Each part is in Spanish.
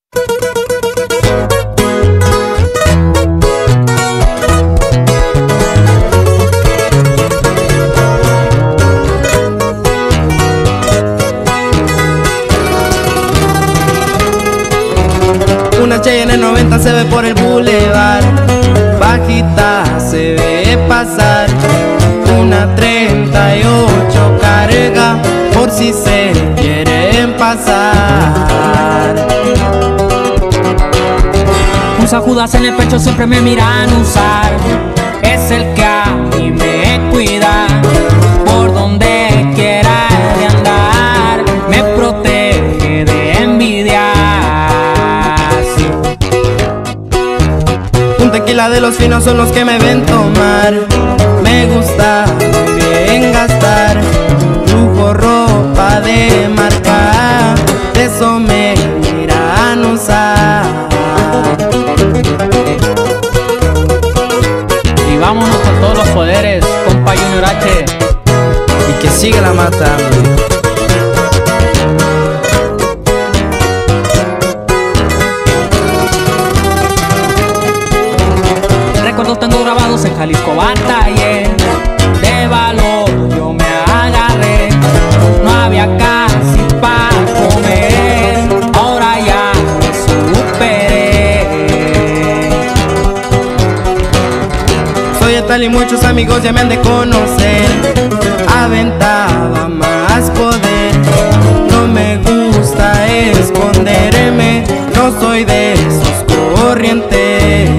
Una Cheyenne 90 se ve por el boulevard, bajita se ve pasar. Una 38 carga por si se quieren pasar. Un Judas en el pecho siempre me miran usar. Es el que a mí me cuida. Por donde quiera de andar me protege de envidias. Un tequila de los finos son los que me ven tomar. Me gusta muy bien gastar. Lujo, ropa de marca, de eso me miran usar. Y vámonos con todos los poderes, compa Junior H. Y que siga la matando. Recuerdos tengo grabados en Jalisco batallé. De valor yo me agarré. No había casi pa' comer. Ahora ya me superé. Soy de tal y muchos amigos ya me han de conocer. Aventaba más poder. No me gusta esconderme. No soy de esos corrientes.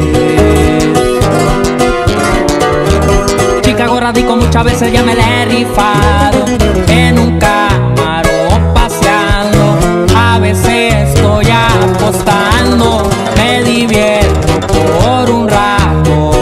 Chicago radico, muchas veces ya me la he rifado. En un camarón paseando. A veces estoy apostando. Me divierto por un rato.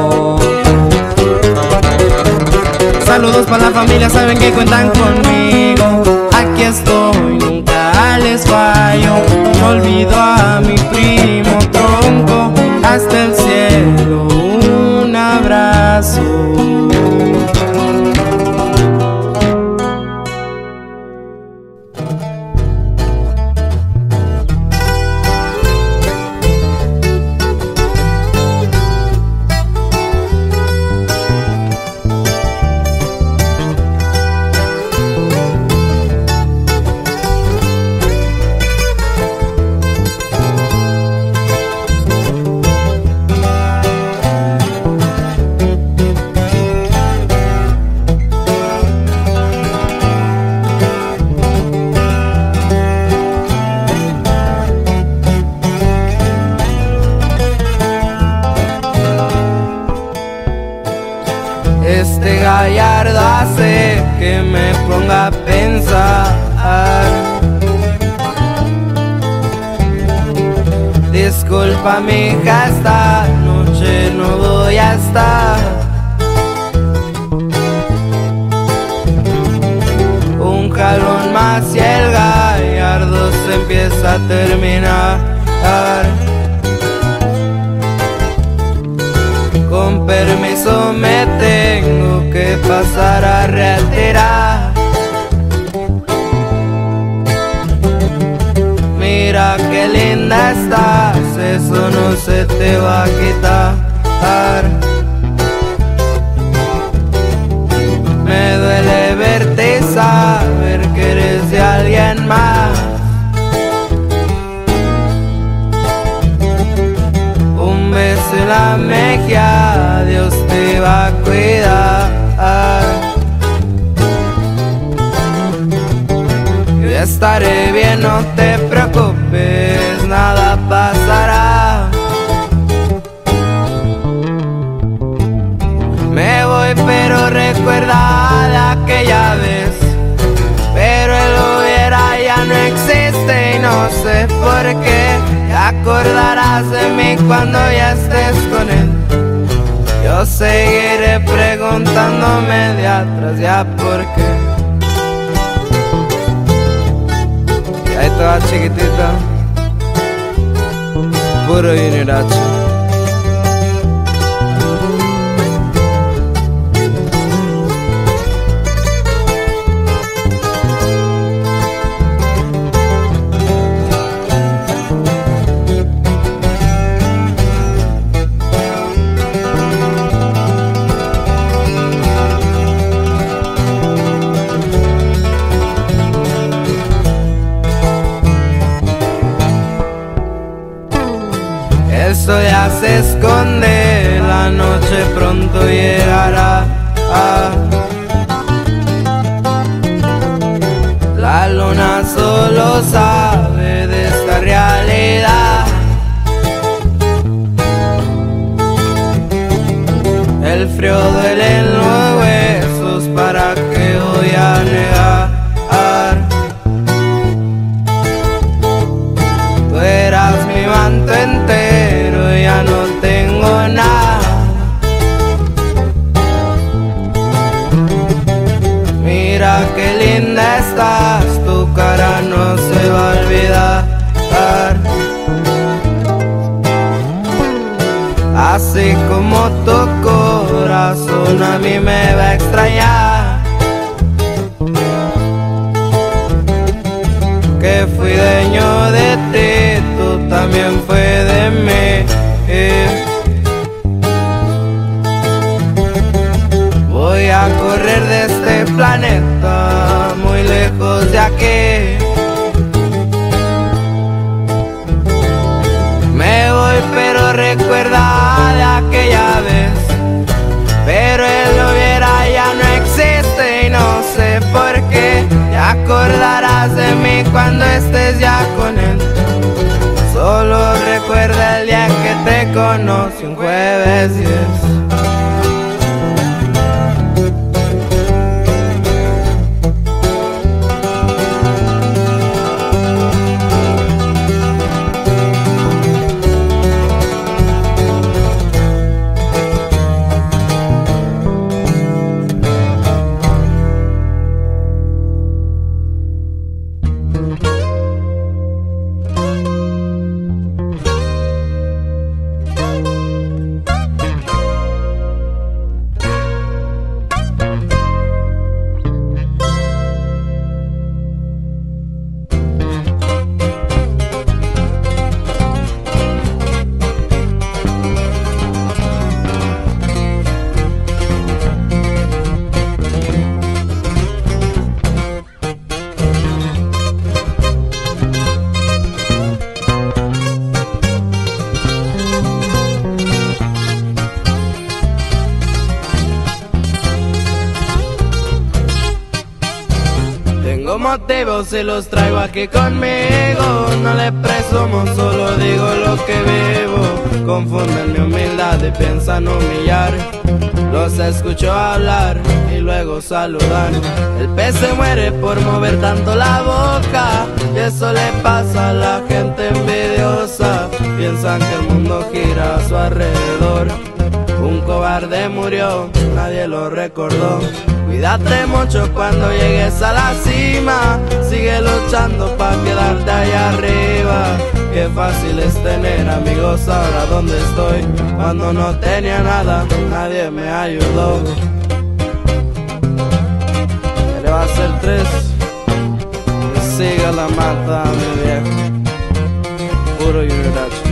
Saludos para la familia, saben que cuentan conmigo. Aquí estoy, nunca les fallo. No olvido a mi primo Tronco. Hasta el cielo, un abrazo. Este gallardo hace que me ponga a pensar. Disculpa mija, esta noche no voy a estar. Un jalón más y el gallardo se empieza a terminar. Con permiso me tengo que pasar a retirar. Mira qué linda estás, eso no se te va a quitar. Me duele verte y saber que eres de alguien más. Un beso en la mejilla, Dios te va a cuidar. Yo ya estaré bien, no te preocupes, nada pasará. Me voy pero recuerda de aquella vez. Pero el hubiera ya no existe y no sé por qué. Te acordarás de mí cuando ya estés con él. Yo seguiré preguntándome de atrás ya por qué. Y ahí toda chiquitita, puro Junior H. sol ya se esconde, la noche pronto llegará. La luna solo sabe de esta realidad. El frío duele en los huesos, ¿para qué voy a negar? Tú eras mi manto entero, ya no tengo nada. Mira qué linda estás, tu cara no se va a olvidar. Así como tu corazón a mí me va a extrañar, que fui dueño de ti, tú también fue de mí. Voy a correr de este planeta, muy lejos de aquí. Me voy pero recuerda de aquella vez, pero él lo viera ya no existe y no sé por qué. Te acordarás de mí cuando estés ya con él. Solo recuerda el día que te conocí, un jueves 10. Tengo motivos y los traigo aquí conmigo. No le presumo, solo digo lo que vivo. Confunden mi humildad y piensan humillar. Los escucho hablar y luego saludar. El pez se muere por mover tanto la boca, y eso le pasa a la gente envidiosa. Piensan que el mundo gira a su alrededor. Un cobarde murió, nadie lo recordó. Cuídate mucho cuando llegues a la cima. Sigue luchando pa' quedarte allá arriba. Qué fácil es tener amigos ahora donde estoy. Cuando no tenía nada, nadie me ayudó. ¿Qué le va a hacer 3? Que siga la mata, mi viejo. Puro Unidacho.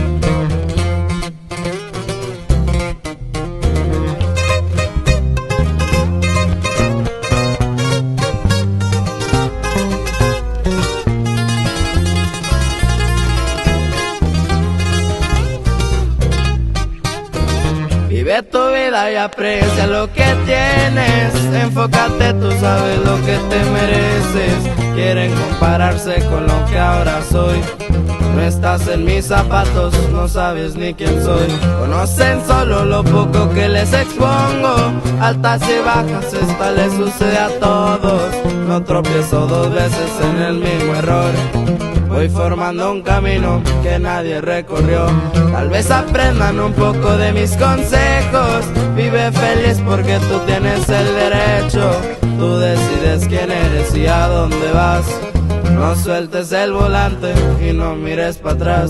Vive tu vida y aprecia lo que tienes. Enfócate, tú sabes lo que te mereces. Quieren compararse con lo que ahora soy. No estás en mis zapatos, no sabes ni quién soy. Conocen solo lo poco que les expongo. Altas y bajas, esta les sucede a todos. No tropiezo 2 veces en el mismo error. Voy formando un camino que nadie recorrió. Tal vez aprendan un poco de mis consejos. Vive feliz porque tú tienes el derecho. Tú decides quién eres y a dónde vas. No sueltes el volante y no mires para atrás.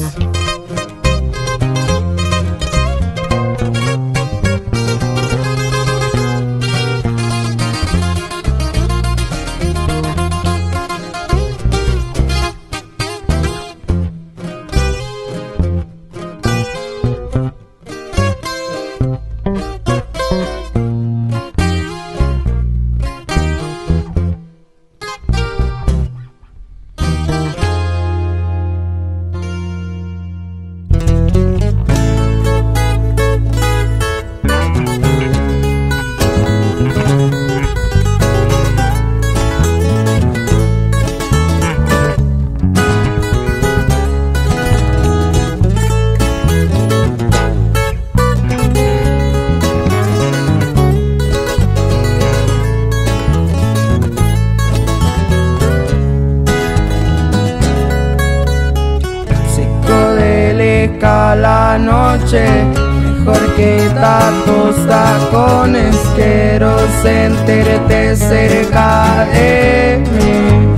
la noche. Mejor quita tus tacones, quiero sentirte cerca de mí.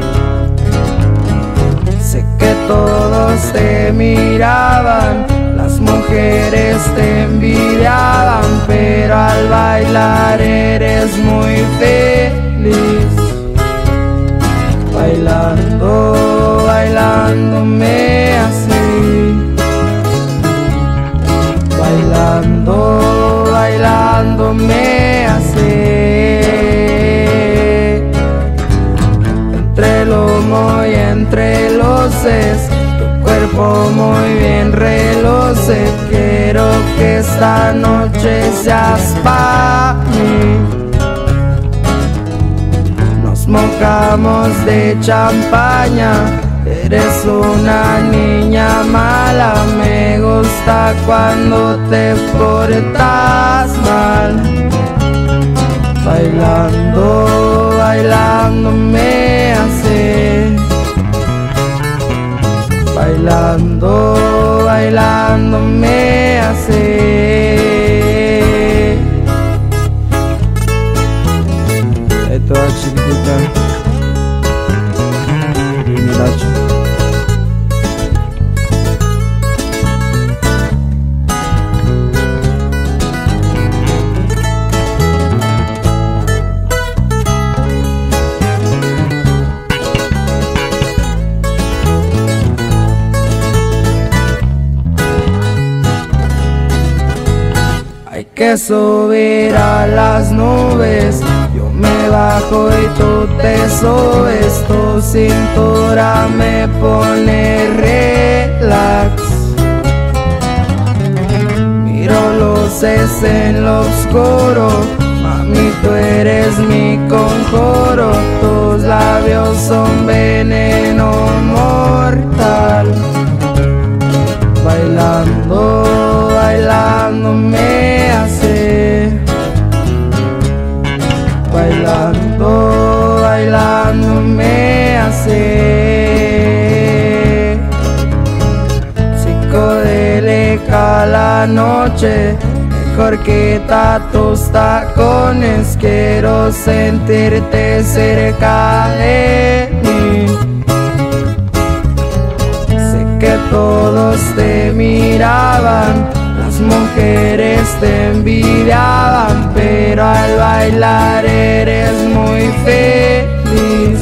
Sé que todos te miraban, las mujeres te envidiaban, pero al bailar eres muy feliz. Bailando, bailándome así. Bailando, bailándome así. Entre el humo y entre luces, tu cuerpo muy bien reluce. Quiero que esta noche seas para mí. Nos mojamos de champaña, eres una niña mala. Me gusta cuando te portas mal. Bailando, bailándome así. Bailando, bailándome así. Esto es chiquitita. Miracho. Hay que subir a las nubes, yo me bajo y tú te subes. Tu cintura me pone relax. Miro luces en lo oscuro, mami tú eres mi conjuro. Tus labios son veneno mortal. Bailando, bailándome así. Bailando, bailándome así. Psicodélica la noche, mejor quita tus tacones. Quiero sentirte cerca de mí. Sé que todos te miraban, las mujeres te envidiaban, pero al bailar eres muy feliz.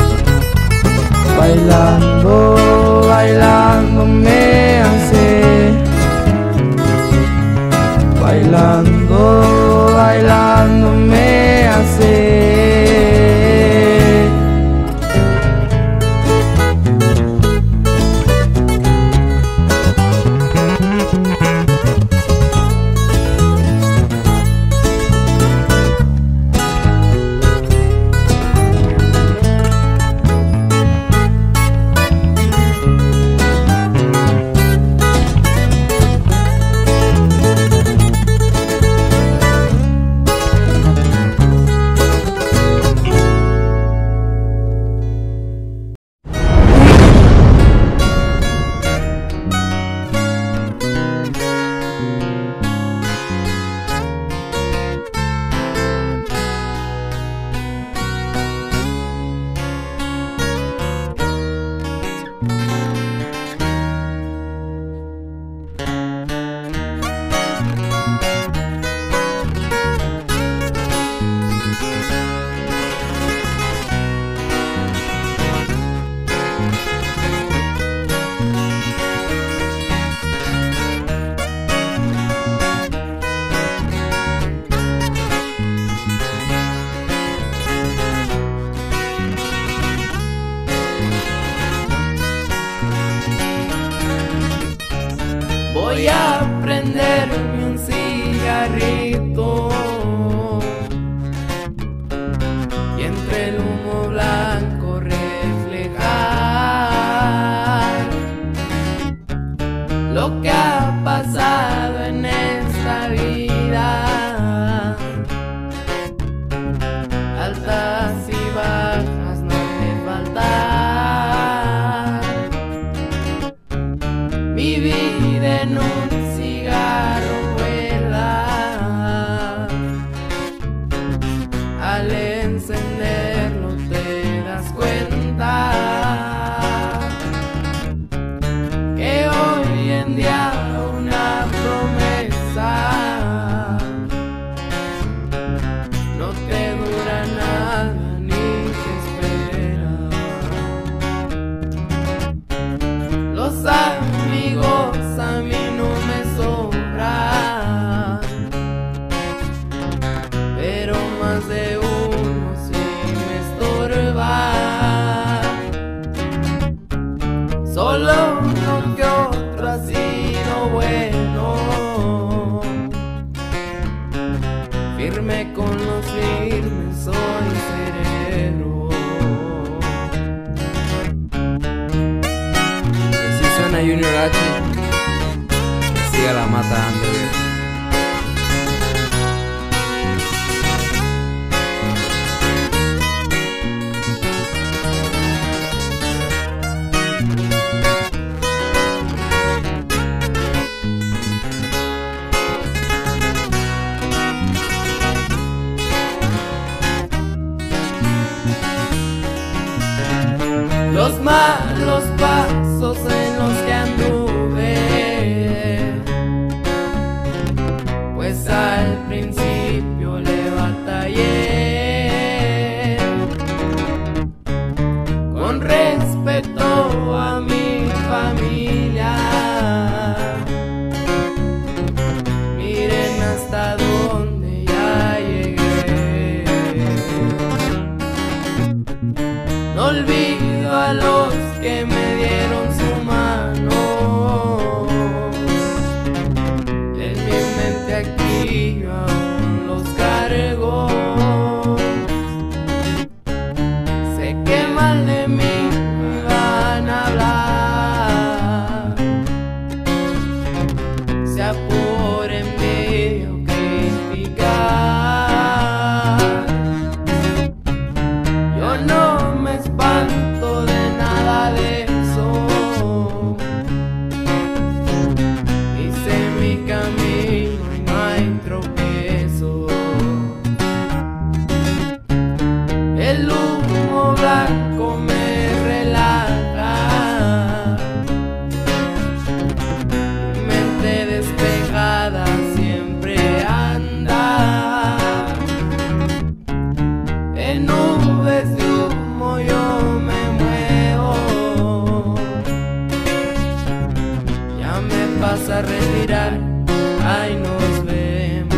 Bailando, bailándome así. Bailando, bailándome así. Voy a prenderme un cigarrito y entre el humo blanco reflejar lo que ha pasado en esta vida. Altas y bajas no han de faltar. mi vida en un cigarro vuela. Al encenderlo te das cuenta que hoy en día una promesa no te dura nada ni te espera. Los amigos a mí no me sobran, pero más de uno sí me estorba. Solo uno que otro ha sido bueno, firme con los firmes soy sereno. Si suena Junior H, que siga la matando, viejo. Los malos pasos en los que anduve, pues al principio le batallé con respeto a mi familia. Miren hasta dónde ya llegué. No olvido a los que me dieron su mano. En mi mente aquí aún los cargo. Sé que mal de mí me van a hablar, sea por envidia o criticar. Yo no me espanto de nada de eso, hice mi camino y no hay tropiezo. El humo blanco me relaja, mi mente despejada siempre anda. En nubes de humo yo me muevo, ya me pasa a retirar, ahí nos vemos.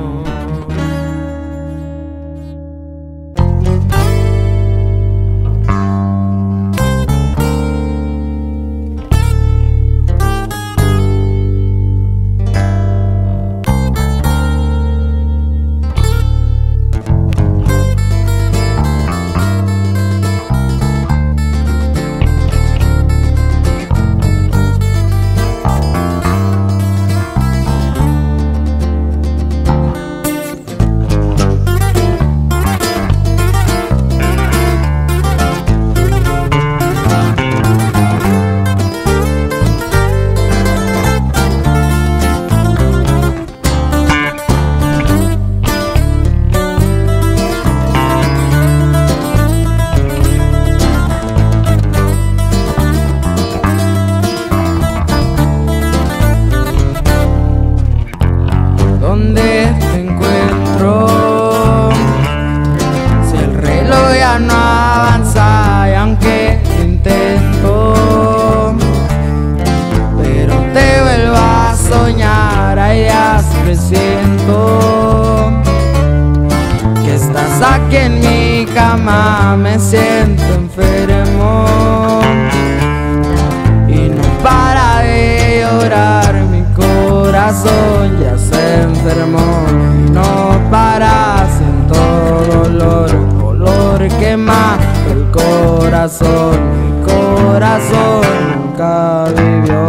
¿Dónde te encuentro? Si el reloj ya no avanza y aunque lo intento, pero te vuelvo a soñar, hay días presiento que estás aquí en mi cama, me siento enfermo y no para de llorar mi corazón, ya se enfermó y no para, siento dolor, dolor quema el corazón, mi corazón nunca vivió.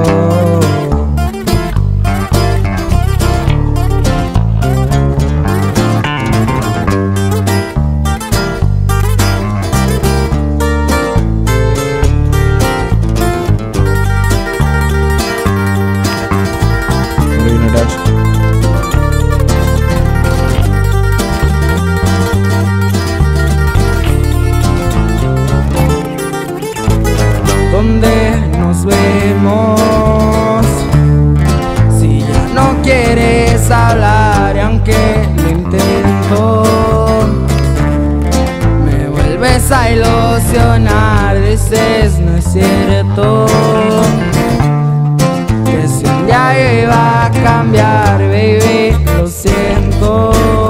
ya iba a cambiar, baby, lo siento.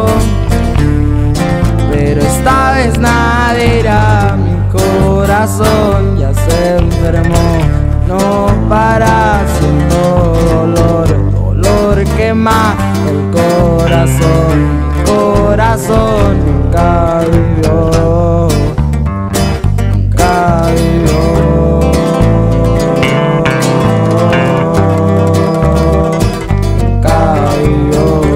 Pero esta vez nadie irá, mi corazón ya se enfermó. No para, siento dolor, dolor quema el corazón. Mi corazón nunca vivió, nunca vivió, nunca vivió.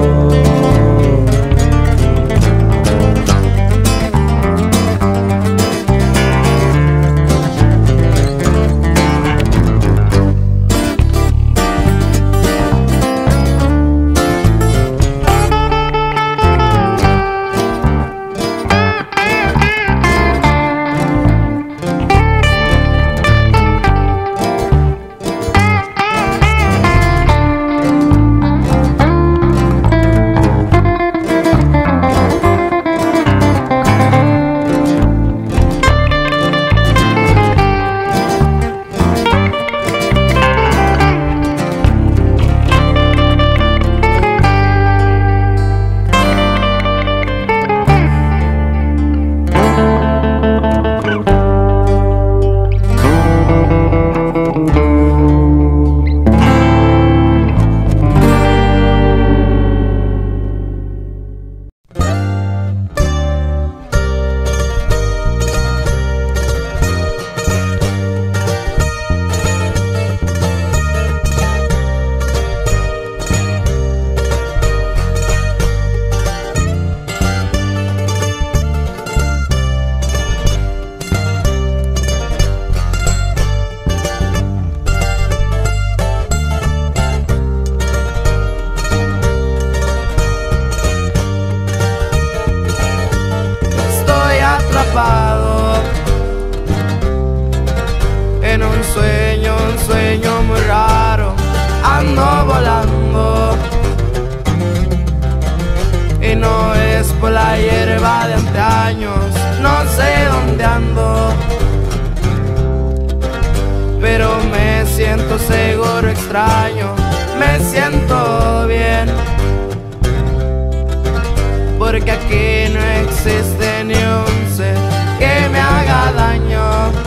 En un sueño muy raro, ando volando. Y no es por la hierba de antaños, no sé dónde ando, pero me siento seguro, extraño, me siento bien, porque aquí no existe ni un ser que me haga daño.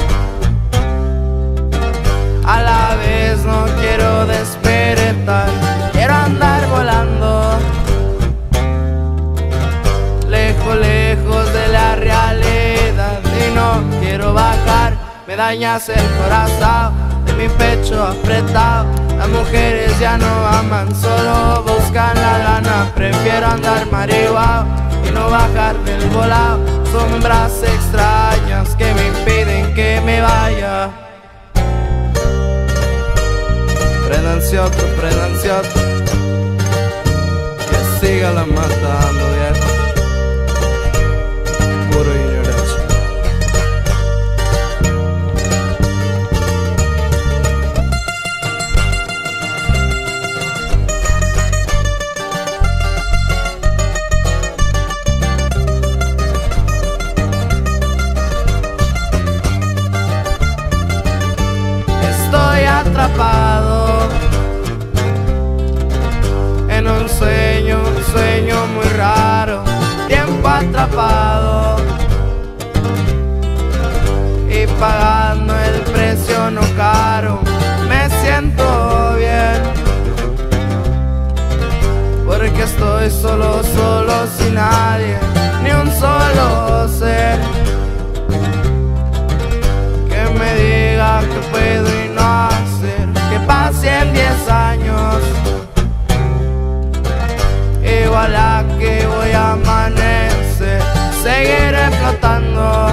A la vez no quiero despertar, quiero andar volando, lejos, lejos de la realidad. Y no quiero bajar, me dañas el corazón, de mi pecho apretado. Las mujeres ya no aman, solo buscan la lana. Prefiero andar marihuana y no bajar del volado. Sombras extrañas que me impiden que me vaya. Prendancioto, que siga la matando, viejo. Puro ignorancia. Estoy atrapado en un sueño muy raro, tiempo atrapado y pagando el precio no caro. Me siento bien, porque estoy solo sin nadie, ni un solo ser que me diga que puedo y no hacer. Que pasen 10 años, igual a que voy a amanecer, seguiré flotando,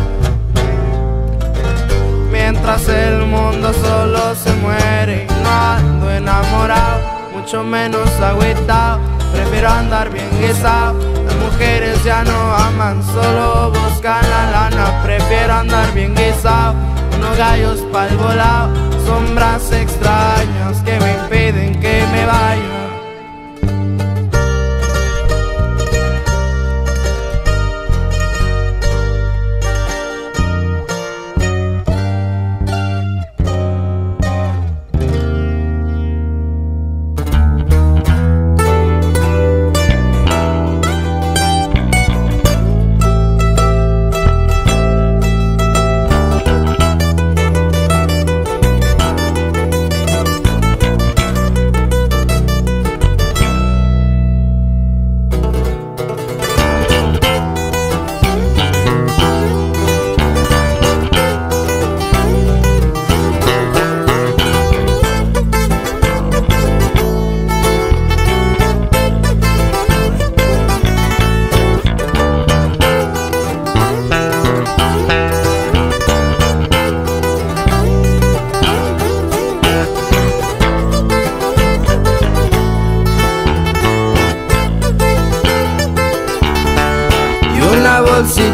mientras el mundo solo se muere. Y no ando enamorado, mucho menos agüitado, prefiero andar bien guisado. Las mujeres ya no aman, solo buscan la lana. Prefiero andar bien guisado, unos gallos pa'l volado. Sombras extrañas que me impiden que me vaya.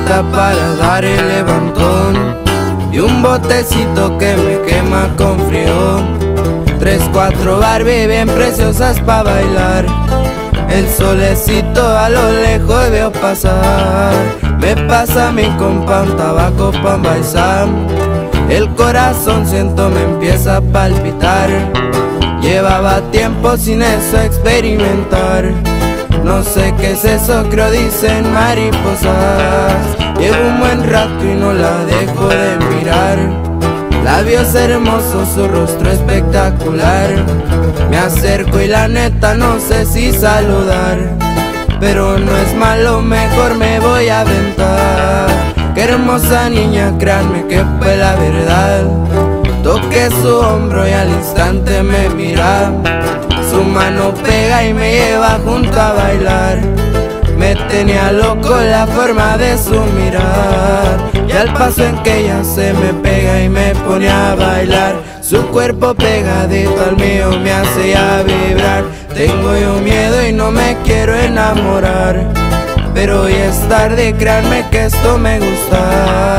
agüita para dar el levantón y un botecito que me quema con frío. 3, 4 Barbie bien preciosas pa' bailar. El solecito a lo lejos veo pasar. Me pasa a mi compa un tabaco pa' envaisar. El corazón siento me empieza a palpitar. Llevaba tiempo sin eso experimentar. No sé qué es eso, creo dicen mariposas. Llevo un buen rato y no la dejo de mirar. Labios hermosos, su rostro espectacular. Me acerco y la neta no sé si saludar, pero no es malo, mejor me voy a aventar. Qué hermosa niña, créanme que fue la verdad. Toqué su hombro y al instante me mira. Su mano pega y me lleva junto a bailar. Me tenía loco la forma de su mirar, y al paso en que ella se me pega y me pone a bailar. Su cuerpo pegadito al mío me hace ya vibrar. Tengo yo miedo y no me quiero enamorar, pero hoy es tarde, créanme que esto me gusta.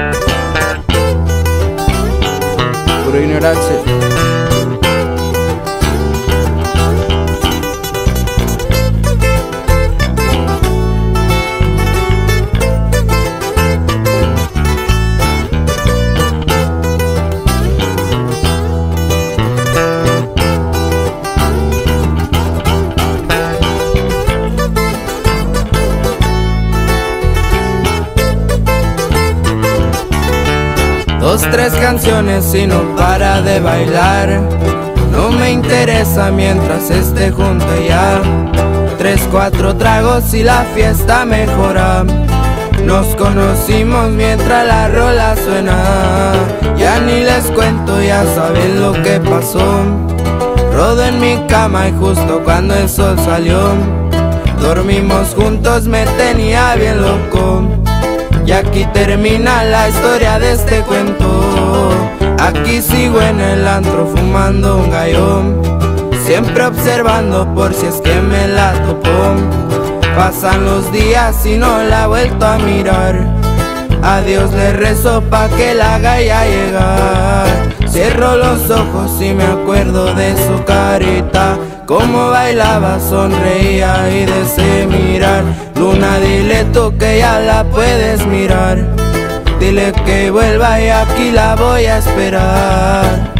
Puro ignorancia. Dos, 3 canciones y no para de bailar. No me interesa mientras esté junto ya. 3, 4 tragos y la fiesta mejora. Nos conocimos mientras la rola suena. Ya ni les cuento, ya saben lo que pasó. Rodo en mi cama y justo cuando el sol salió, dormimos juntos, me tenía bien loco. Y aquí termina la historia de este cuento. Aquí sigo en el antro fumando un gallón, siempre observando por si es que me la topó. Pasan los días y no la he vuelto a mirar. A Dios le rezo pa' que la haga ya llegar. Cierro los ojos y me acuerdo de su carita, cómo bailaba, sonreía y de ese mirar. Luna, dile tú que ya la puedes mirar. Dile que vuelva y aquí la voy a esperar.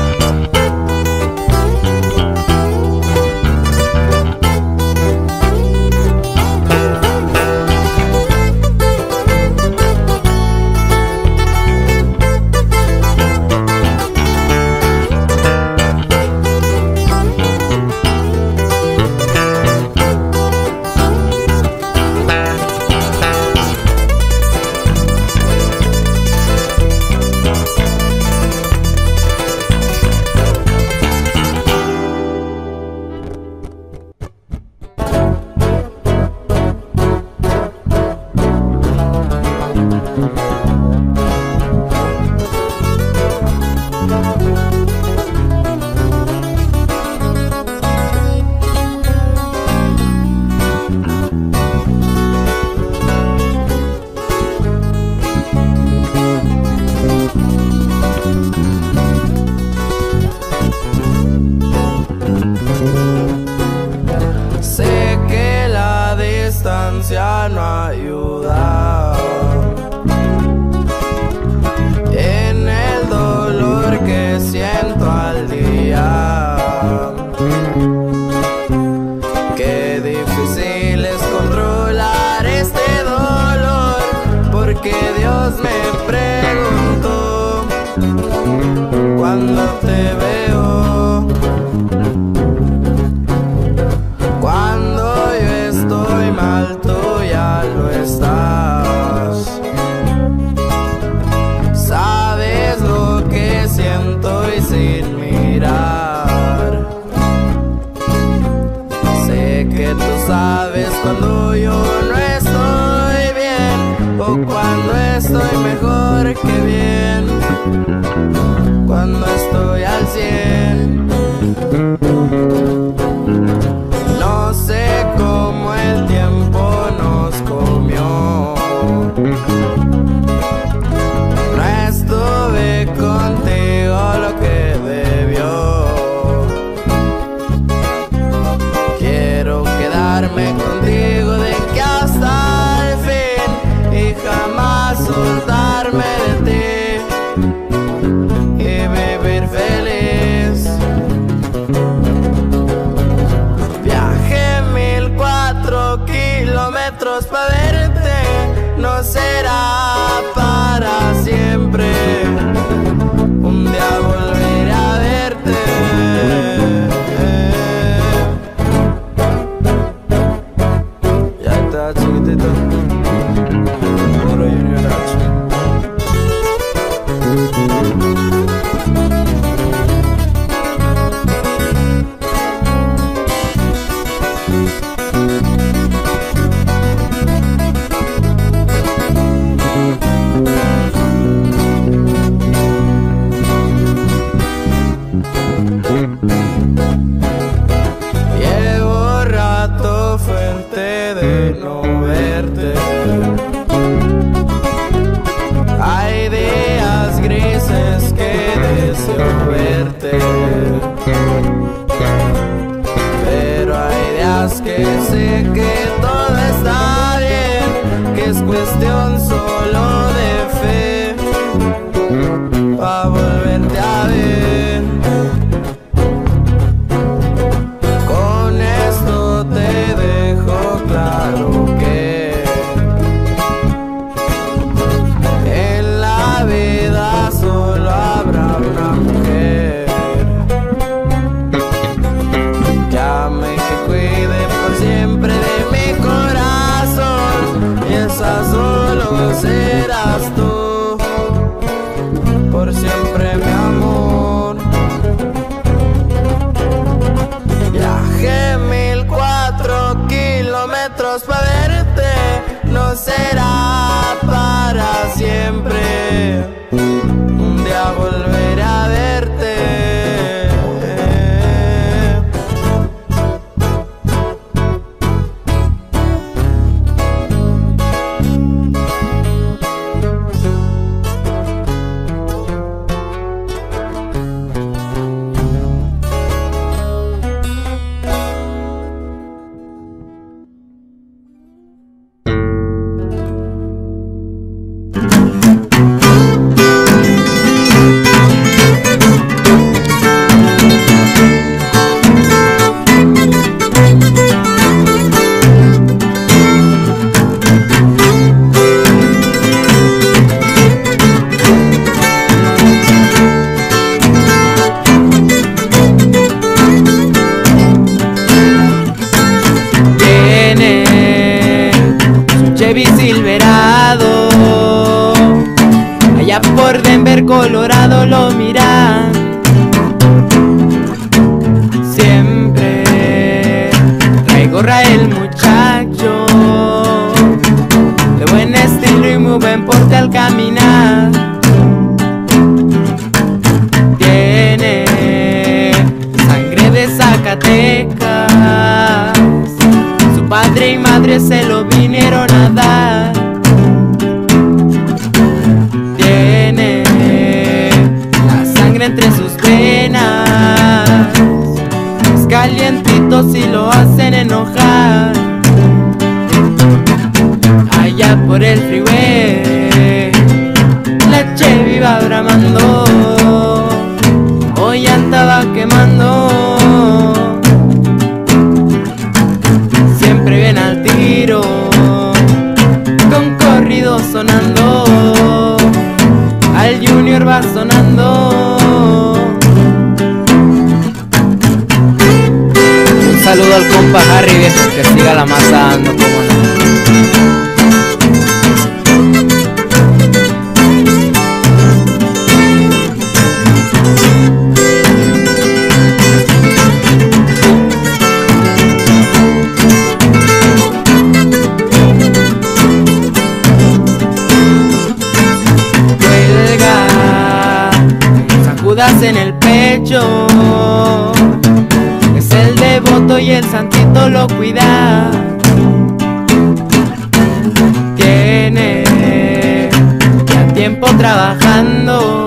No ayuda en el dolor que siento al día. Qué difícil es controlar este dolor, porque Dios me preguntó cuando te veo. Sabes lo que siento y sin mirar. Sé que tú sabes cuando yo no estoy bien, o cuando estoy mejor que bien, cuando estoy al 100. No sé cómo el tiempo nos comió. kilómetros para verte, no será para siempre. Un día volveré a verte. Ya está, chiquitito. Puro Junior H. Llevo rato fuerte de no verte. Hay días grises que deseo verte, pero hay días que sé que todo está bien, que es cuestión solo de fe, pa' volverte a ver. Con esto te dejo claro que en la vida solo habrá una mujer que ame y que cuide por siempre de mi corazón, y esa solo serás tú, por siempre mi amor. Viajé 1004 kilómetros para verte, no será para siempre. Un día volveré a verte. Chevy Silverado, allá por Denver, Colorado lo miran. Siempre trae gorra el muchacho, de buen estilo y muy buen porte al caminar. Tiene sangre de Zacatecas, su padre y madre se lo vinieron a dar. Tiene la sangre entre sus venas, es calientito si lo hacen enojar. Allá por el freeway la Chevy va bramando, hoy andaba quemando. Siempre bien al tiro, con corrido sonando, al Junior va sonando. Un saludo al compa Harry, viejo, que siga la masa dando, como no. En el pecho, es el devoto y el santito lo cuida. Tiene ya tiempo trabajando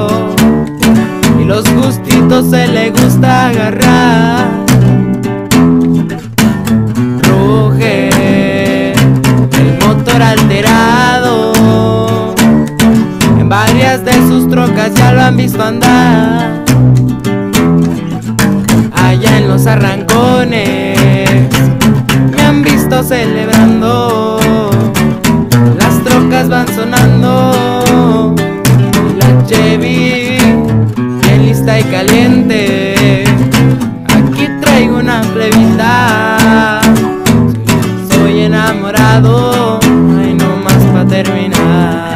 y los gustitos se le gusta agarrar. Ruge el motor alterado, en varias de sus trocas ya lo han visto andar. Allá en los arrancones me han visto celebrando. caliente. Aquí traigo una plebita, soy enamorado, ay no más pa' terminar.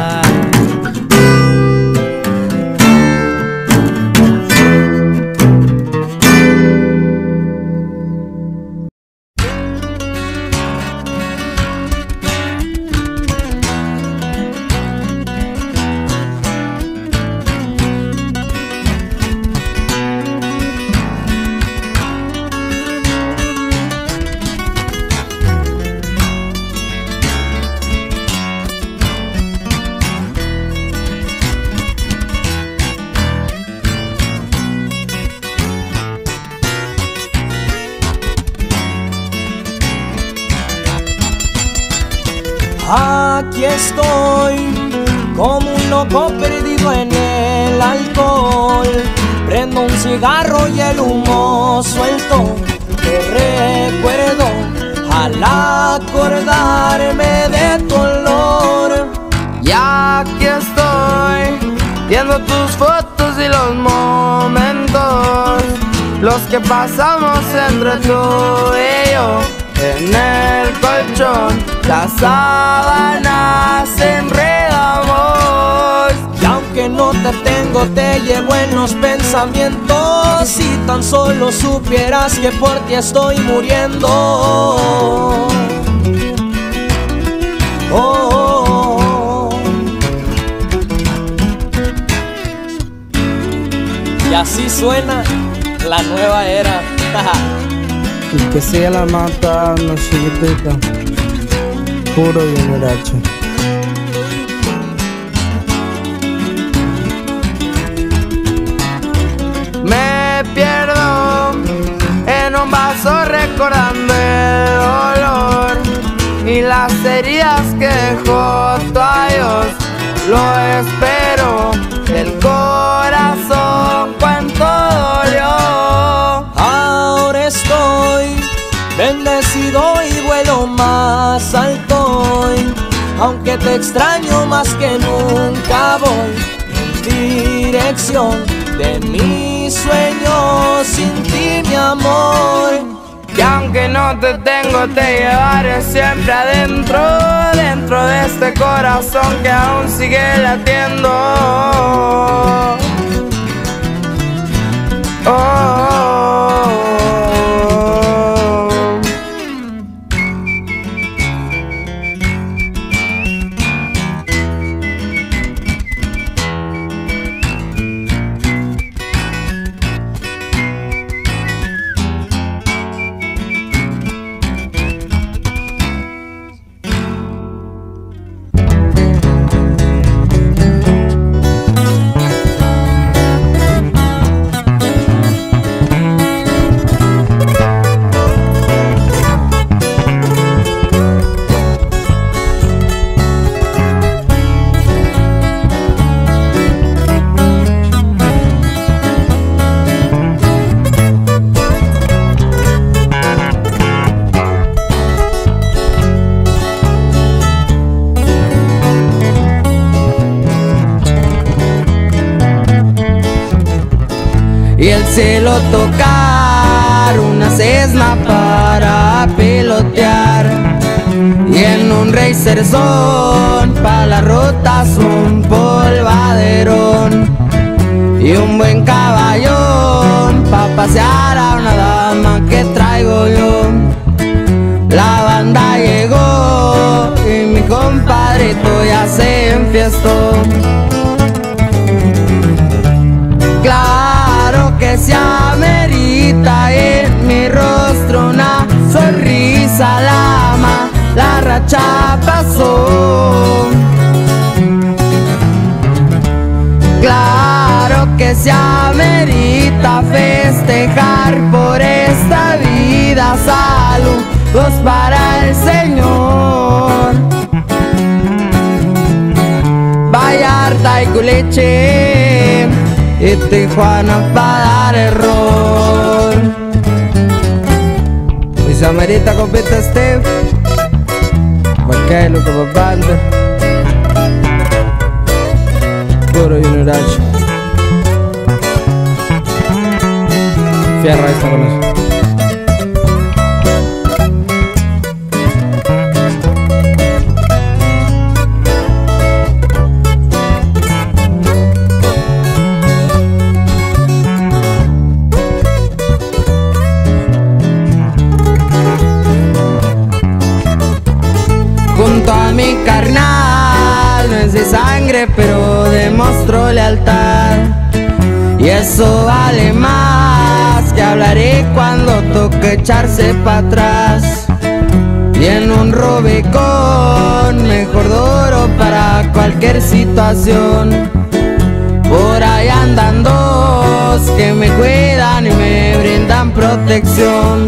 Aquí estoy, como un loco perdido en el alcohol. Prendo un cigarro y el humo suelto. Te recuerdo al acordarme de tu olor. Y aquí estoy, viendo tus fotos y los momentos, los que pasamos entre tú y yo. En el colchón, las sábanas enredamos. Y aunque no te tengo, te llevo en los pensamientos. Si tan solo supieras que por ti estoy muriendo. Oh, oh, oh. Y así suena la nueva era. Y que sea la mata, no chiquitita, puro Junior H. Me pierdo en un vaso recordando el dolor y las heridas que dejó tu adiós. Lo espero, el corazón cuánto dolió. Ahora estoy bendecido y vuelo más alto, aunque te extraño más que nunca voy en dirección de mis sueños sin ti, mi amor. Y aunque no te tengo, te llevaré siempre adentro, dentro de este corazón que aún sigue latiendo. Oh, oh, oh. Y el cielo tocar una cesna para pilotear, y en un racer son pa' las rutas un polvaderón y un buen caballón pa' pasear a una dama que traigo yo. La banda llegó y mi compadrito ya se enfiestó. Claro que se amerita en mi rostro una sonrisa, la racha pasó. Claro que se amerita festejar por esta vida, saludos para el Señor. Vallarta y Culeche y Tijuana pa' dar error. Y se amerita compita Steve, Marquelo como banda, puro Junior H. fierra esta con eso. Junto a mi carnal, no es de sangre pero demostró lealtad, y eso vale más que hablaré cuando toque echarse para atrás. Y en un Rubicón, mejor duro para cualquier situación. Por ahí andan dos que me cuidan y me brindan protección.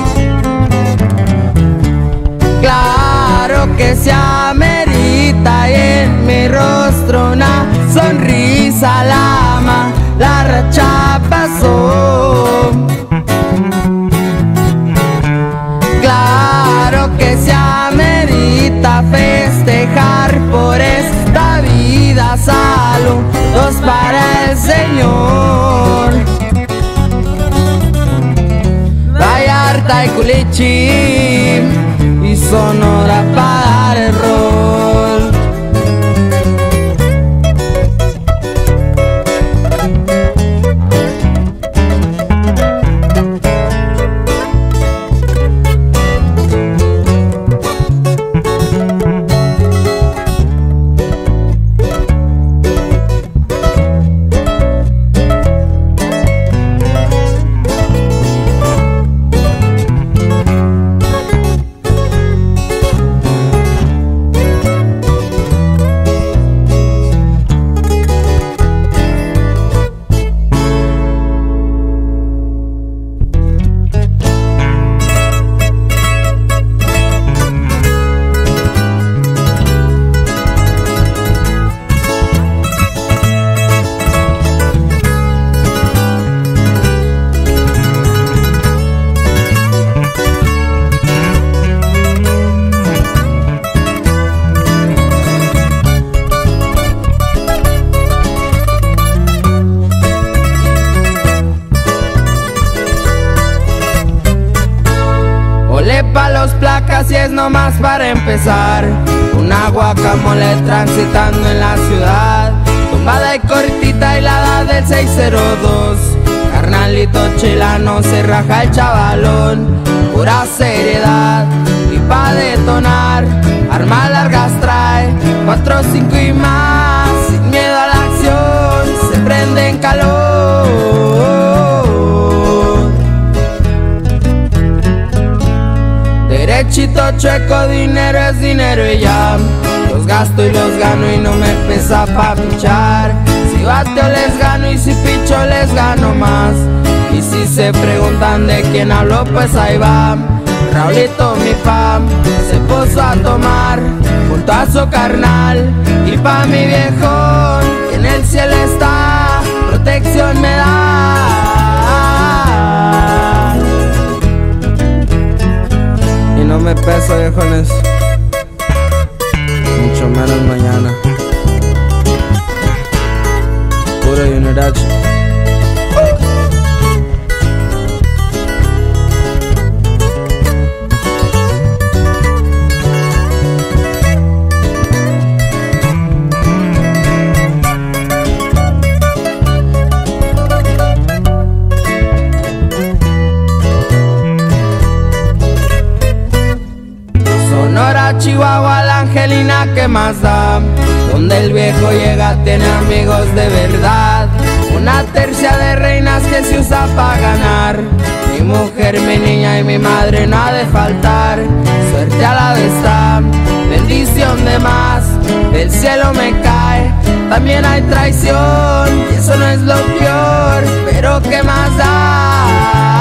Claro que se amerita y en mi rostro una sonrisa la racha pasó. Claro que se amerita festejar por esta vida, saludos para el Señor. Vallarta y Culichi y Sonora para dar el rol. Pa' los placas y es nomás para empezar. Una guacamole transitando en la ciudad, tumbada y cortita hilada del 602. Carnalito chilano se raja el chavalón, pura seriedad y pa' detonar. Armas largas trae, 4, 5 y más, sin miedo a la acción, se prende en calor. Derechito chueco, dinero es dinero y ya. Los gasto y los gano y no me pesa pa' pichar. Si bateo les gano y si picho les gano más. Y si se preguntan de quién hablo, pues ahí va. Raulito mi fam se puso a tomar junto a su carnal. Y pa' mi viejón que en el cielo está, protección me da. No me pesa, viejones, mucho menos mañana. Pura unidad. Chihuahua, la Angelina, ¿qué más da? Donde el viejo llega tiene amigos de verdad. Una tercia de reinas que se usa para ganar. Mi mujer, mi niña y mi madre no ha de faltar. Suerte a la vez está, bendición de más, del cielo me cae. También hay traición y eso no es lo peor, pero ¿qué más da?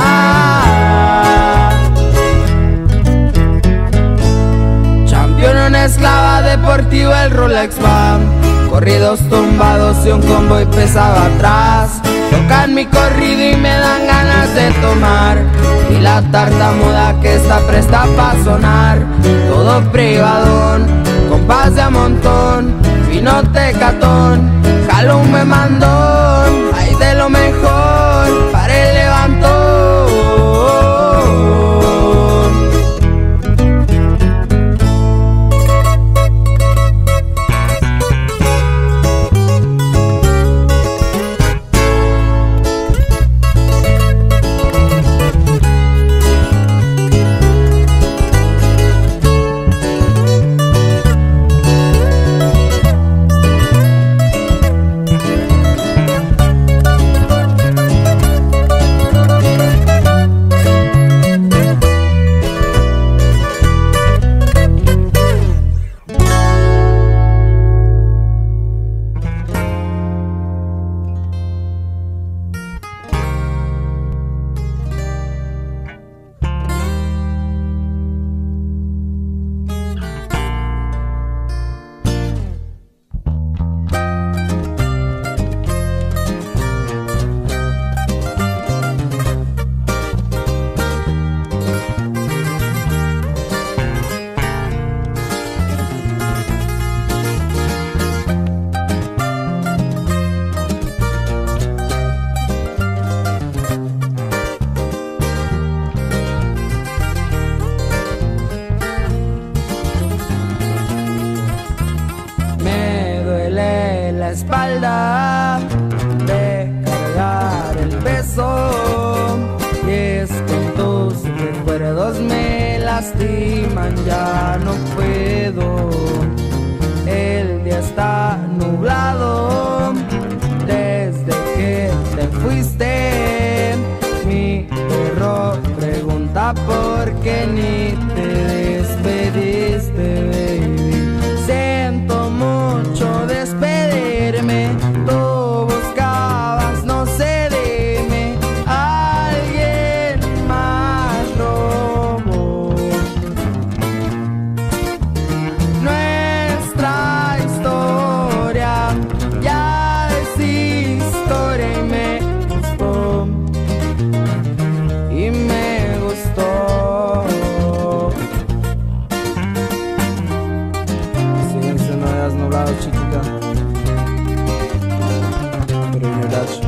Una esclava deportiva, el Rolex va. Corridos tumbados y un convoy pesado atrás. Tocan mi corrido y me dan ganas de tomar. Y la tartamuda que está presta pa' sonar. Todo privadón, compás de a montón, fino tecatón, jalo un memandón. Hay de lo mejor para el levantón. besos me lastiman, ya no puedo. El día está nublado desde que te fuiste. Mi perro pregunta por qué ni te despediste, baby. Siento mucho despedirme, tú buscabas, no sé, dime, alguien más robó nuestra historia, ya es historia y me gustó, y me gustó. Siguen siendo días nublados, chiquita, pero viene el H.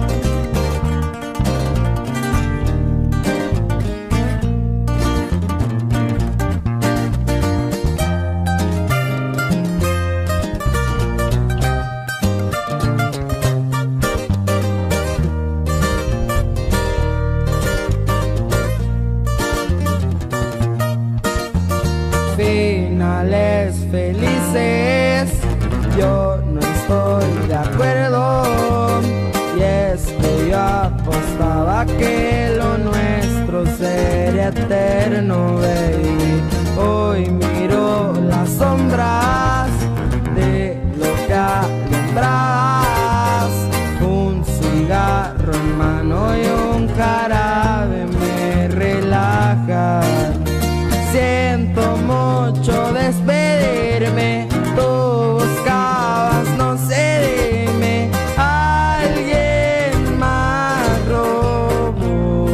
Finales felices, yo no estoy de acuerdo. Y es que yo apostaba que lo nuestro sería eterno, baby. Hoy miro las sombras de lo que alumbrabas. Un cigarro en mano y un jarabe me relaja. Siento mucho despedirme, tú buscabas, no sé, dime, alguien más robó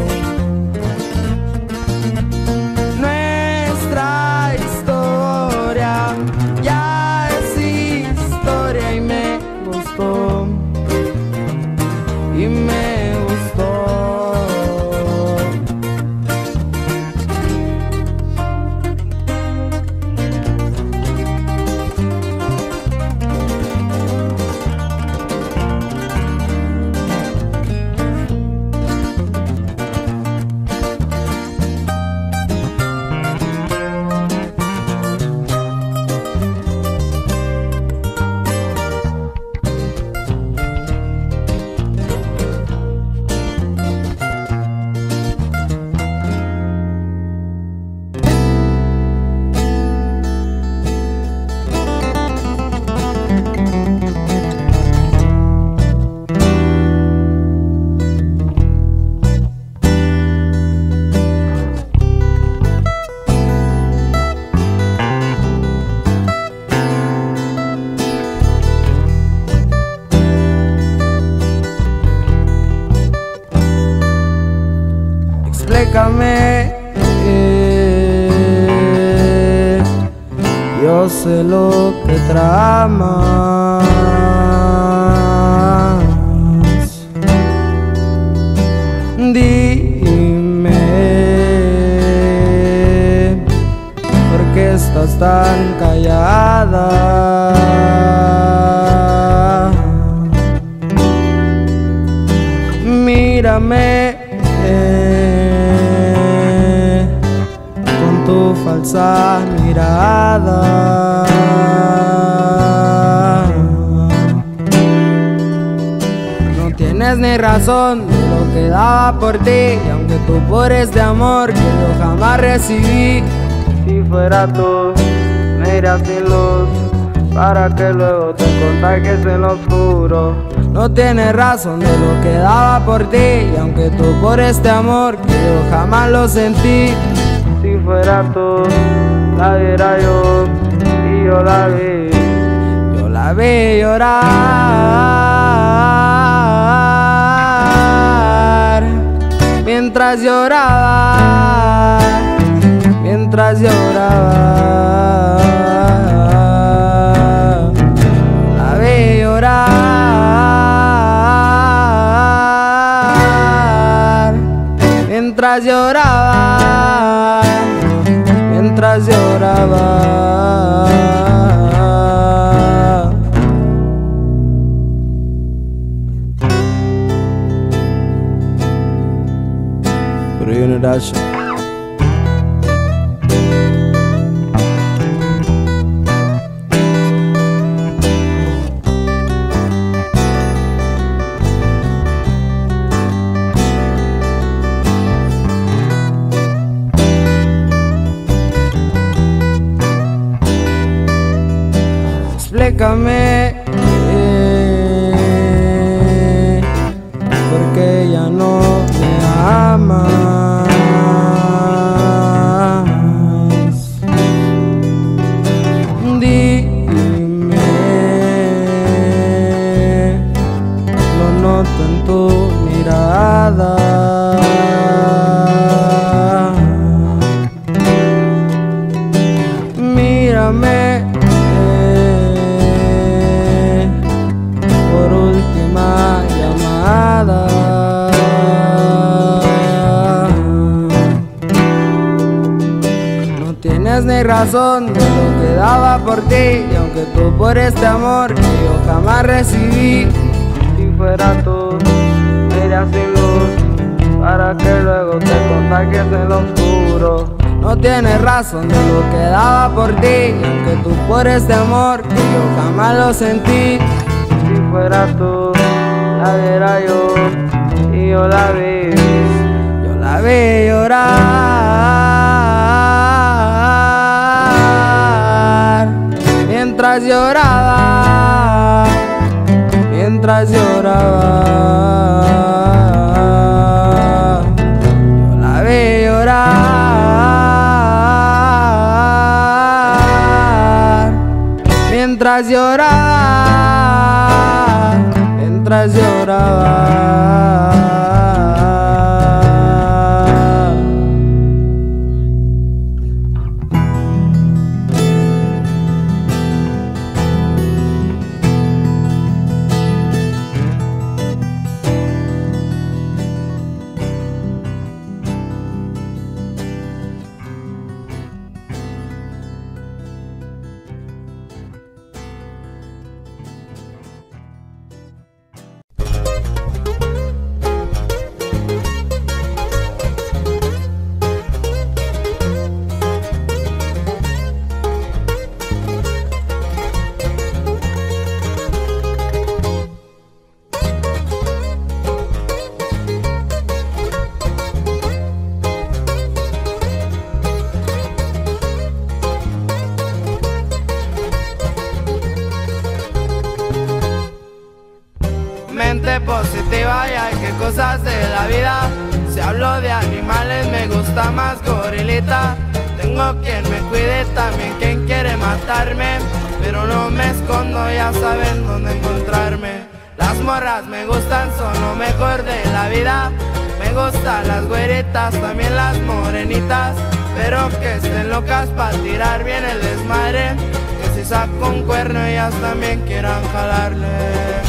nuestra historia, ya es historia y me gustó, y me gustó. Explícame, yo sé lo que tramas. Dime, ¿por qué estás tan callada? Mírame con tu falsa mirada. No tienes ni razón de lo que daba por ti, y aunque tú por este amor que yo jamás recibí, si fuera tú, me irías sin luz, para que luego te contagies en lo oscuro. No tienes razón de lo que daba por ti, y aunque tú por este amor que yo jamás lo sentí, si fuera tú, la viera yo, y yo la vi llorar, mientras lloraba, mientras lloraba, la vi llorar, mientras lloraba, mientras lloraba. Pero yo no era yo. tienes ni razón de lo que daba por ti, y aunque tú por este amor que yo jamás recibí, si fuera tú, me iría sin luz, para que luego te contagies en lo oscuro. No tienes razón de lo que daba por ti, y aunque tú por este amor que yo jamás lo sentí, si fuera tú, la viera yo, y yo la vi llorar, mientras lloraba, mientras lloraba, yo la vi llorar, mientras lloraba, mientras lloraba. Mente positiva y hay que cosas de la vida. Si hablo de animales me gusta más gorilita. Tengo quien me cuide, también quien quiere matarme, pero no me escondo, ya saben dónde encontrarme. Las morras me gustan, son lo mejor de la vida. Me gustan las güeritas, también las morenitas, pero que estén locas para tirar bien el desmadre. Que si saco un cuerno ellas también quieran jalarle.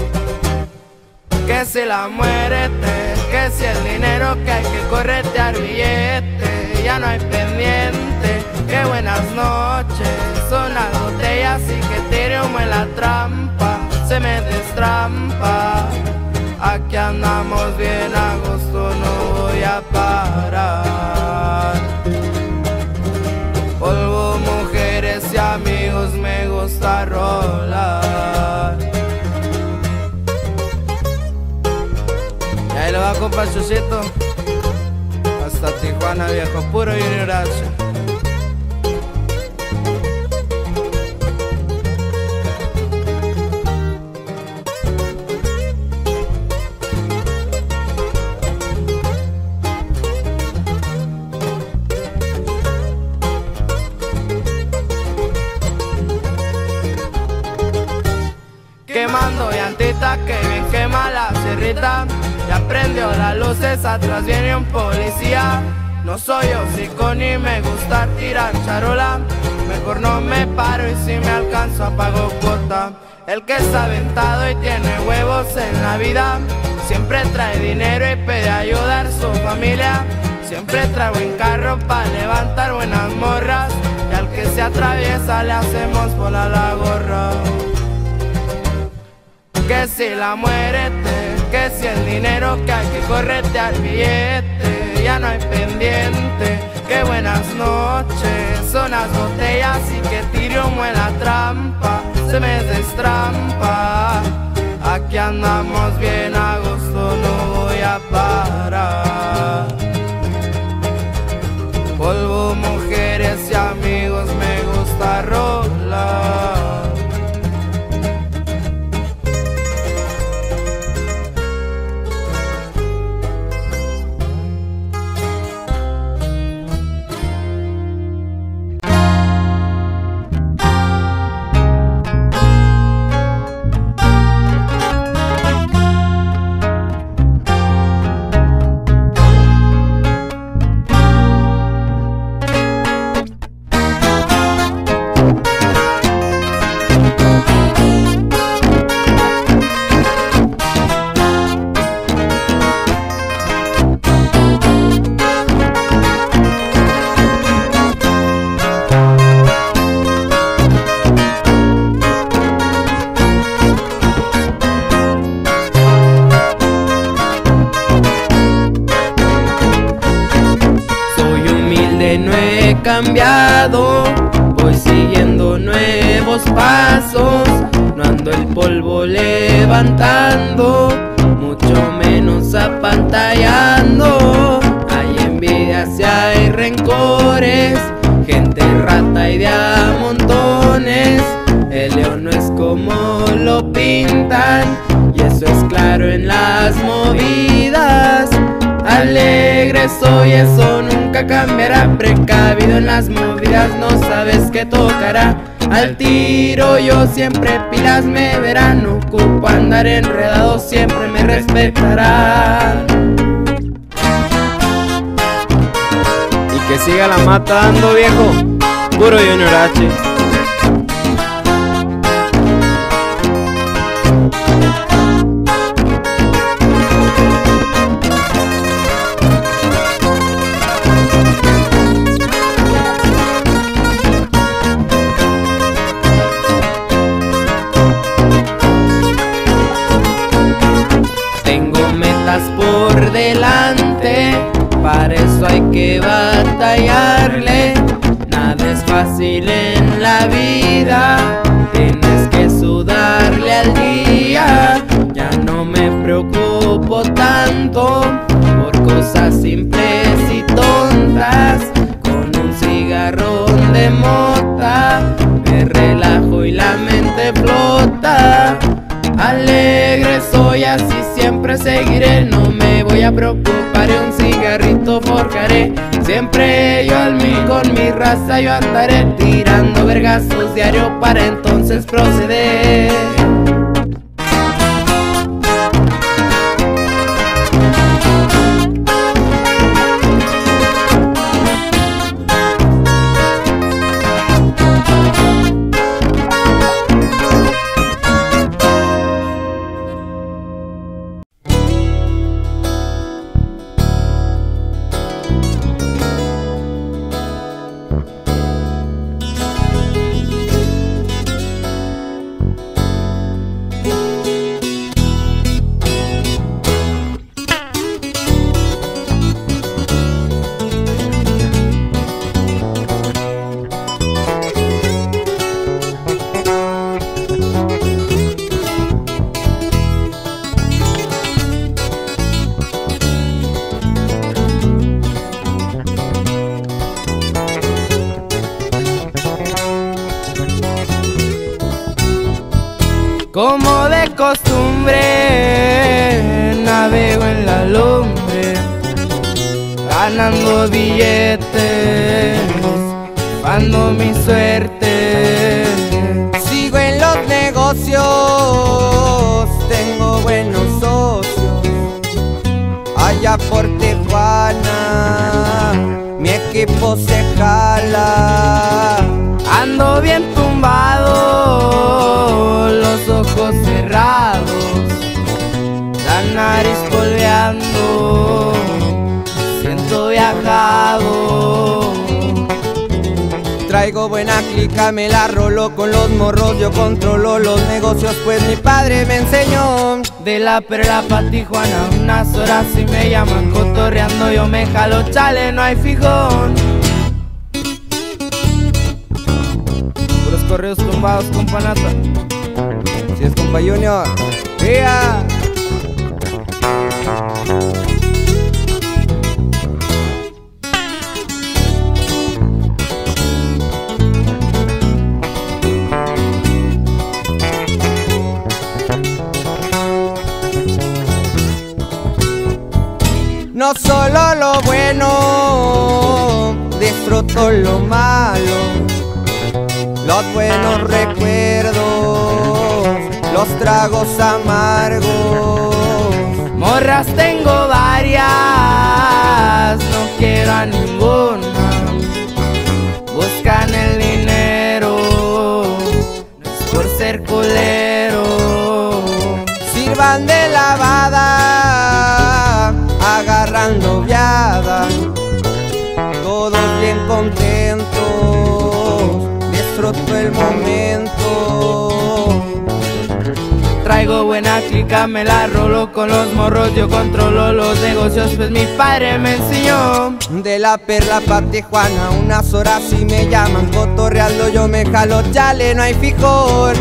Que si la muerte, que si el dinero, que hay que corretear billete, ya no hay pendiente. Que buenas noches, son las botellas y que tire humo en la trampa, se me destrampa. Aquí andamos bien a gusto, no voy a parar. Polvo, mujeres y amigos, me gusta rolar. Ahí lo va compa Chucito, hasta Tijuana viejo, puro Junior H. Quemando llantita que bien quema la cerrita. Ya prendió las luces, atrás viene un policía. No soy hocico ni me gusta tirar charola. Mejor no me paro y si me alcanzo apago cuota. El que está aventado y tiene huevos en la vida siempre trae dinero y pide ayudar a su familia. Siempre trae buen carro para levantar buenas morras, y al que se atraviesa le hacemos volar la gorra. Que si la muerte, que si el dinero, que hay que corretear billete, ya no hay pendiente. Que buenas noches, son las botellas y que tire humo en la trampa, se me destrampa. Aquí andamos bien a gusto, no voy a parar. Polvo, mujeres y amigos, me gusta rolar. ha cambiado, voy siguiendo nuevos pasos, no ando el polvo levantando, mucho menos apantallando. Hay envidias y hay rencores, gente rata y de a montones. El león no es como lo pintan, y eso es claro en las movidas. Alegre soy, eso nunca cambiará. Precavido en las movidas, no sabes qué tocará. Al tiro yo siempre, pilas me verán. No ocupo andar enredado, siempre me respetarán. Y que siga la mata dando, viejo. Puro Junior H. Por delante, para eso hay que batallarle. Nada es fácil en la vida, tienes que sudarle al día. Ya no me preocupo tanto por cosas simples y tontas. Con un cigarrón de mota me relajo y la mente flota. Alegre soy, así siempre seguiré. No me voy a preocupar, un cigarrito forjaré. Siempre yo al mí, con mi raza yo andaré, tirando vergazos diario para entonces proceder. Como de costumbre, navego en la lumbre, ganando billetes, rifando mi suerte. Sigo en los negocios, tengo buenos socios. Allá por Tijuana, mi equipo se jala. Ando bien tumbado, los ojos cerrados, la nariz polveando, siento viajado. Traigo buena clica, me la rolo con los morros. Yo controlo los negocios, pues mi padre me enseñó. De la Perla pa' Tijuana, unas horas y me llaman cotorreando. Yo me jalo, chale, no hay fijón. Puros correos tumbados, compa Nata. Si es compa Junior, ¡vía! No solo lo bueno, disfruto lo malo, los buenos recuerdos, los tragos amargos. Morras tengo varias, no quiero a ninguna. Buscan el dinero, no es por ser culero. Sirvan de lavada, agarrando viada, todos bien contentos, disfruto el momento. traigo buena clica, me la rolo con los morros, yo controlo los negocios, pues mi padre me enseñó. De la Perla pa' Tijuana, unas horas y me llaman, cotorreando yo me jalo, chale, no hay fijón.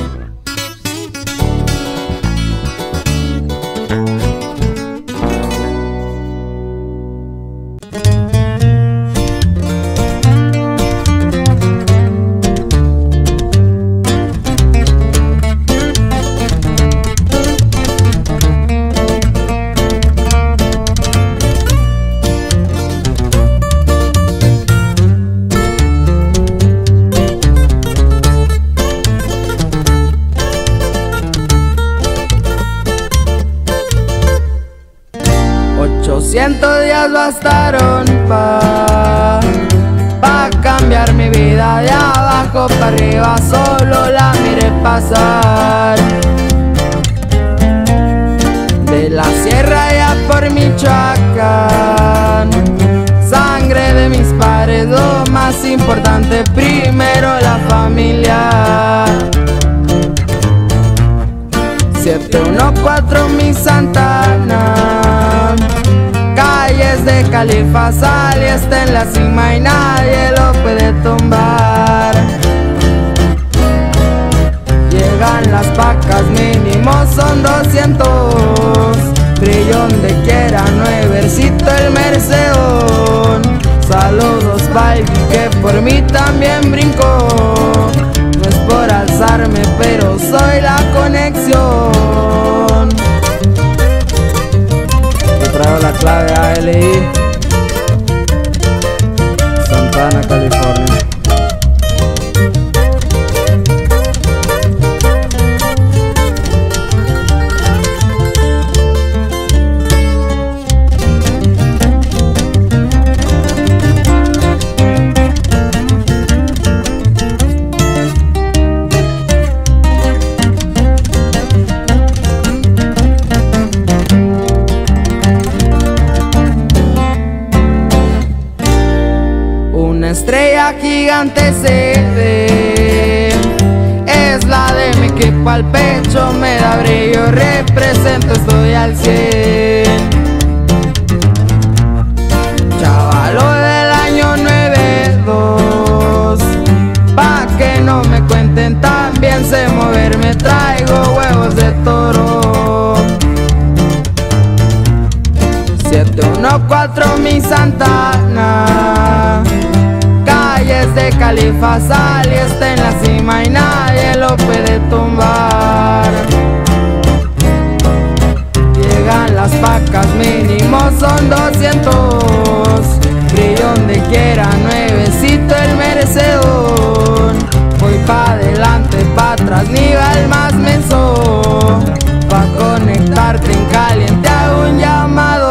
800 días bastaron pa' cambiar mi vida de abajo para arriba, solo la miré pasar. De la sierra ya por Michoacán, sangre de mis padres, lo más importante, primero la familia. 714 mi Santana, calles de Califasal, y está en la cima y nadie lo puede tumbar. Llegan las pacas, mínimo son 200, brillo donde quiera, nuevecito el Mercedón. Saludos baby, que por mí también brincó. No es por alzarme, pero soy la conexión. Te traigo la clave ALI, Santana, California. Una estrella gigante se ve, es la de mi equipo, al pecho me da brillo, represento, estoy al 100. Chavalo del año 92, pa' que no me cuenten, también sé moverme, traigo huevos de toro. 714 mi Santana, calles de Califasal, y está en la cima y nadie lo puede tumbar. Llegan las pacas, mínimo son 200, brillo donde quiera, nuevecito el Mercedón. Voy pa' adelante, pa' atrás, nivel más menso, pa' conectarte en caliente hago un llamado.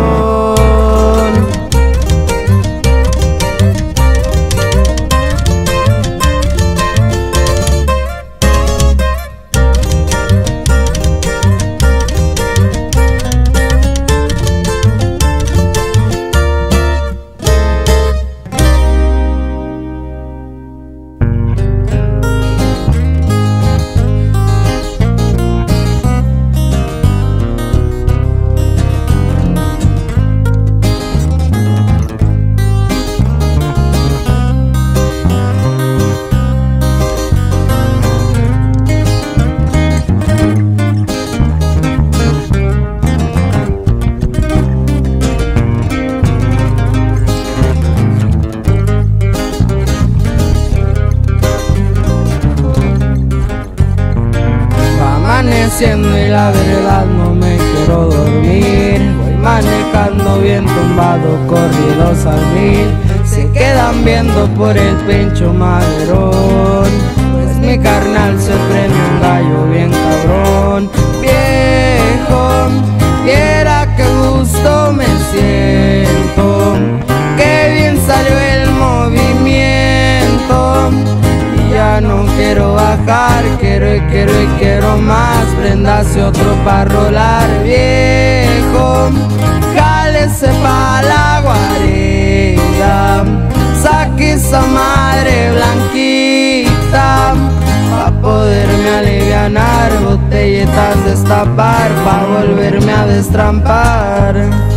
Y la verdad no me quiero dormir, voy manejando bien tumbado, corridos al 1000. Se quedan viendo por el pincho maderón, pues mi carnal se prende un gallo bien cabrón. Viejo, viera qué gusto me siento, qué bien salió el movimiento. Ya no quiero bajar, quiero más, prendase otro pa' rolar. Viejo, jálese pa' la guarida, saque esa madre blanquita, pa' poderme alivianar, bote botellitas destapar pa' volverme a destrampar.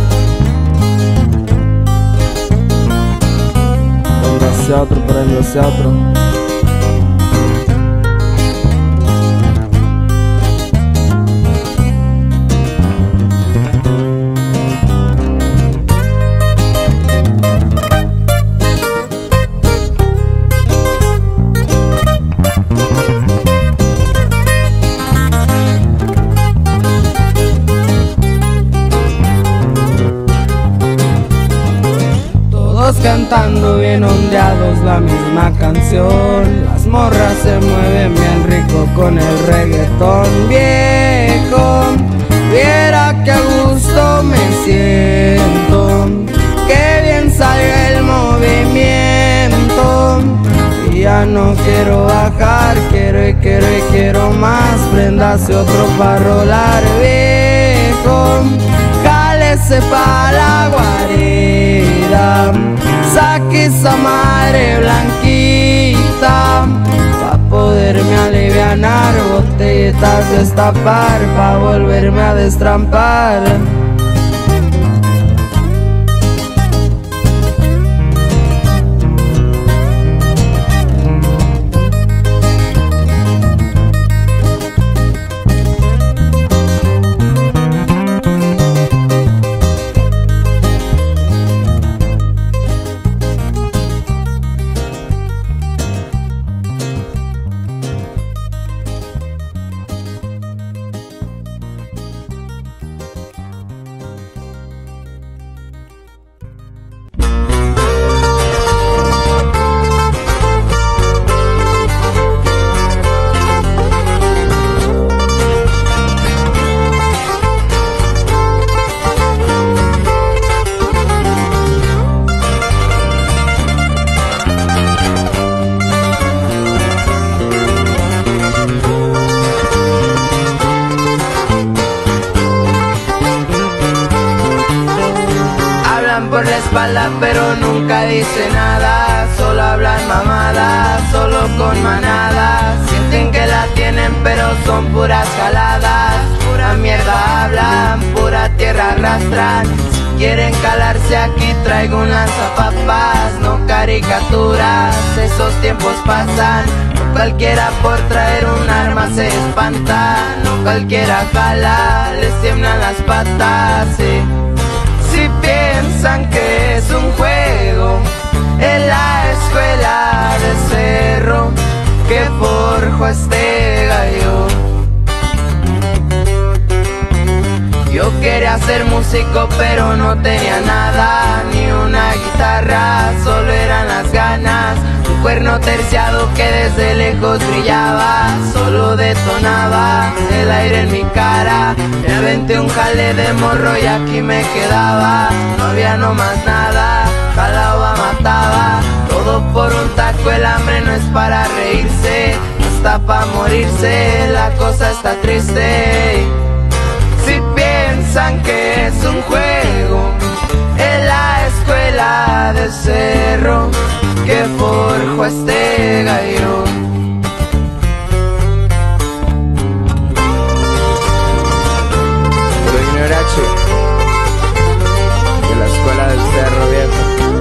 Prende hacia otro, prende hacia otro. Cantando bien ondeados la misma canción. Las morras se mueven bien rico con el reggaetón. Viejo, viera que a gusto me siento, que bien sale el movimiento. Y ya no quiero bajar, quiero y quiero y quiero más. Prendase otro pa' rolar, viejo, cálese pa' la guarida, saque esa madre blanquita pa' poderme alivianar, botellitas destapar pa' volverme a destrampar. Por la espalda pero nunca dice nada, solo hablan mamadas, solo con manadas. Sienten que la tienen pero son puras jaladas, pura mierda hablan, pura tierra arrastran. Si quieren calarse aquí traigo un lanzapapas, no caricaturas, esos tiempos pasan. No cualquiera por traer un arma se espanta, no cualquiera jala, les tiemblan las patas, sí. Si piensan que es un juego en la escuela de cerro que forjó este gallo. Yo quería ser músico pero no tenía nada, ni una guitarra, solo eran las ganas. Un cuerno terciado que desde lejos brillaba, solo detonaba el aire en mi cara. Me aventé un jale de morro y aquí me quedaba, no había no más nada, jalaba, mataba. Todo por un taco, el hambre no es para reírse, está pa' morirse, la cosa está triste. Si piensan que es un juego en la escuela de cerro que forjó este gallo. Puro ignorache de la escuela del cerro viejo.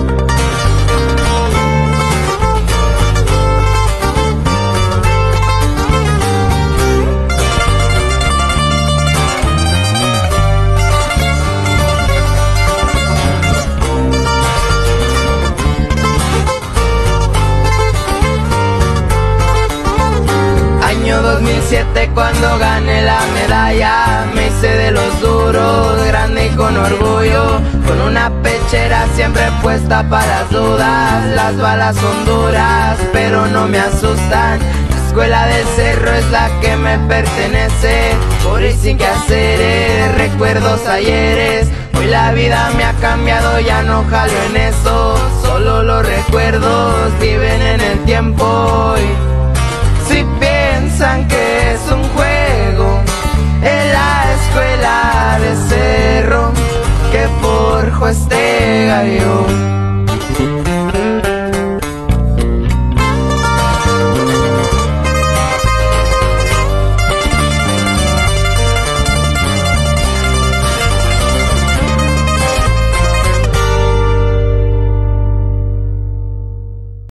Año 2007 cuando gané la medalla, me hice de los duros, grande y con orgullo, con una pechera siempre puesta para las dudas. Las balas son duras pero no me asustan, la escuela del cerro es la que me pertenece. Por ir sin que hacer, recuerdos ayeres, hoy la vida me ha cambiado, ya no jalo en eso, solo los recuerdos viven en el tiempo hoy. Si piensan que es un juego en la escuela de cerro que forjó este gallo.